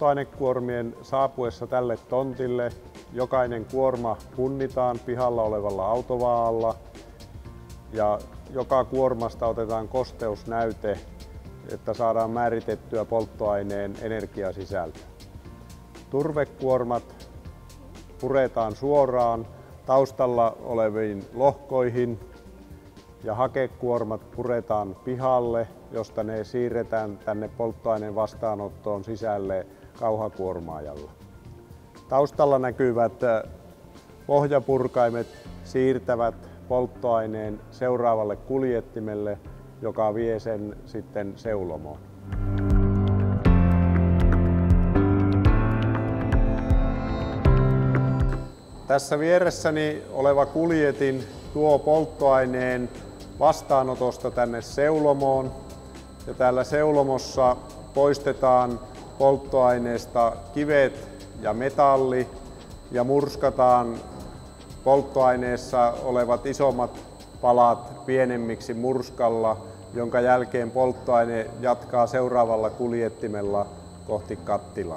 Polttoainekuormien saapuessa tälle tontille jokainen kuorma punnitaan pihalla olevalla autovaalla ja joka kuormasta otetaan kosteusnäyte, että saadaan määritettyä polttoaineen energiasisältö. Turvekuormat puretaan suoraan taustalla oleviin lohkoihin ja hakekuormat puretaan pihalle, josta ne siirretään tänne polttoaineen vastaanottoon sisälle kauhakuormaajalla. Taustalla näkyvät pohjapurkaimet siirtävät polttoaineen seuraavalle kuljettimelle, joka vie sen sitten seulomoon. Tässä vieressäni oleva kuljetin tuo polttoaineen vastaanotosta tänne seulomoon. Ja täällä seulomossa poistetaan polttoaineesta kivet ja metalli ja murskataan polttoaineessa olevat isommat palat pienemmiksi murskalla, jonka jälkeen polttoaine jatkaa seuraavalla kuljettimella kohti kattilaa.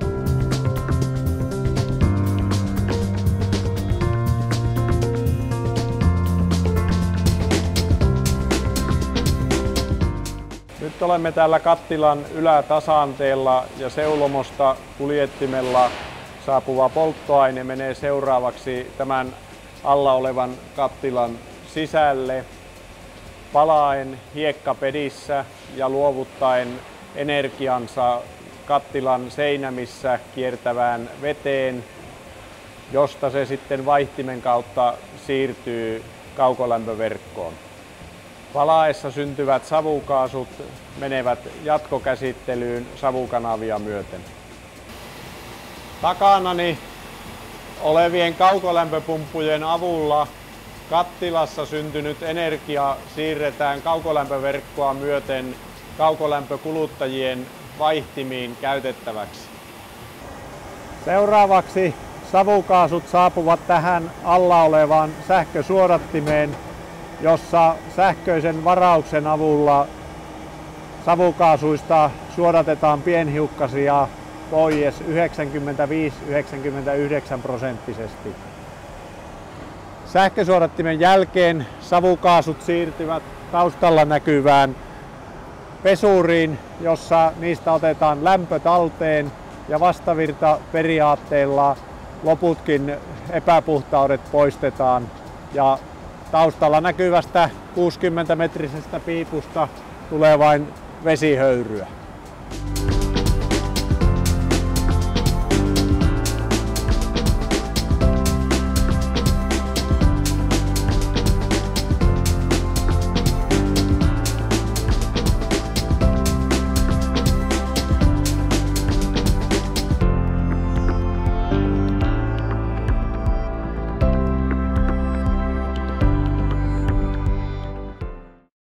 Nyt olemme täällä kattilan ylätasanteella ja seulomosta kuljettimella saapuva polttoaine menee seuraavaksi tämän alla olevan kattilan sisälle palaen hiekkapedissä ja luovuttaen energiansa kattilan seinämissä kiertävään veteen, josta se sitten vaihtimen kautta siirtyy kaukolämpöverkkoon. Palaessa syntyvät savukaasut menevät jatkokäsittelyyn savukanavia myöten. Takanani olevien kaukolämpöpumppujen avulla kattilassa syntynyt energia siirretään kaukolämpöverkkoa myöten kaukolämpökuluttajien vaihtimiin käytettäväksi. Seuraavaksi savukaasut saapuvat tähän alla olevaan sähkösuodattimeen, jossa sähköisen varauksen avulla savukaasuista suodatetaan pienhiukkasia pois 95–99%. Sähkösuodattimen jälkeen savukaasut siirtyvät taustalla näkyvään pesuriin, jossa niistä otetaan lämpö talteen ja vastavirtaperiaatteella loputkin epäpuhtaudet poistetaan. Ja taustalla näkyvästä 60-metrisestä piipusta tulee vain vesihöyryä.